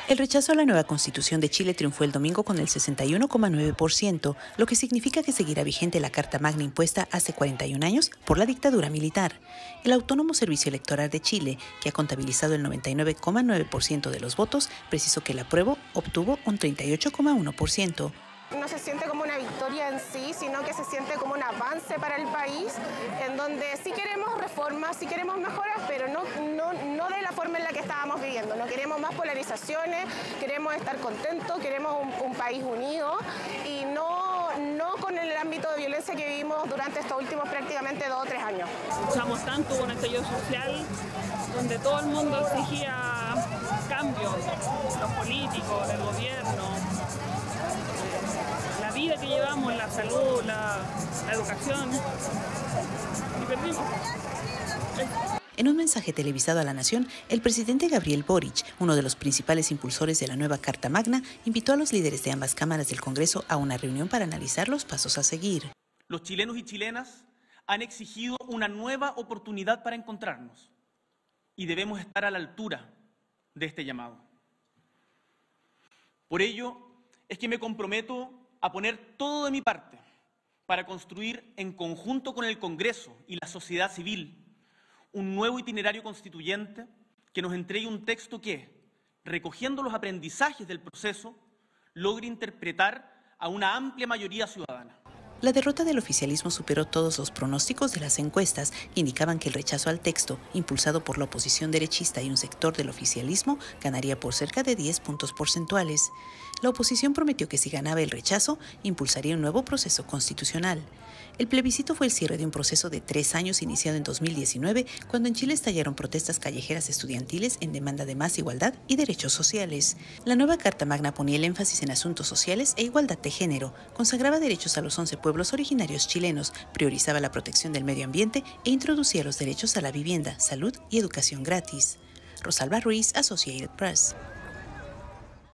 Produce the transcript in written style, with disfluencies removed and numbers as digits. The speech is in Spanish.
El rechazo a la nueva Constitución de Chile triunfó el domingo con el 61,9%, lo que significa que seguirá vigente la Carta Magna impuesta hace 41 años por la dictadura militar. El Autónomo Servicio Electoral de Chile, que ha contabilizado el 99,9% de los votos, precisó que el apruebo obtuvo un 38,1%. No se siente como una victoria en sí, sino que se siente como un avance para el país, en donde sí queremos reformas, sí queremos mejoras, pero no de la forma en la que estábamos viviendo. No queremos más polarizaciones, queremos estar contentos, queremos un país unido y no con el ámbito de violencia que vivimos durante estos últimos prácticamente 2 o 3 años. Luchamos tanto con el estallido social, donde todo el mundo exigía cambios, los políticos, el gobierno, la vida que llevamos, la salud, la educación, y perdimos. En un mensaje televisado a la Nación, el presidente Gabriel Boric, uno de los principales impulsores de la nueva Carta Magna, invitó a los líderes de ambas cámaras del Congreso a una reunión para analizar los pasos a seguir. Los chilenos y chilenas han exigido una nueva oportunidad para encontrarnos y debemos estar a la altura de este llamado. Por ello es que me comprometo a poner todo de mi parte para construir en conjunto con el Congreso y la sociedad civil un nuevo itinerario constituyente que nos entregue un texto que, recogiendo los aprendizajes del proceso, logre interpretar a una amplia mayoría ciudadana. La derrota del oficialismo superó todos los pronósticos de las encuestas que indicaban que el rechazo al texto, impulsado por la oposición derechista y un sector del oficialismo, ganaría por cerca de 10 puntos porcentuales. La oposición prometió que si ganaba el rechazo, impulsaría un nuevo proceso constitucional. El plebiscito fue el cierre de un proceso de 3 años iniciado en 2019, cuando en Chile estallaron protestas callejeras estudiantiles en demanda de más igualdad y derechos sociales. La nueva Carta Magna ponía el énfasis en asuntos sociales e igualdad de género, consagraba derechos a los 11 pueblos originarios chilenos, priorizaba la protección del medio ambiente e introducía los derechos a la vivienda, salud y educación gratis. Rosalba Ruiz, Associated Press.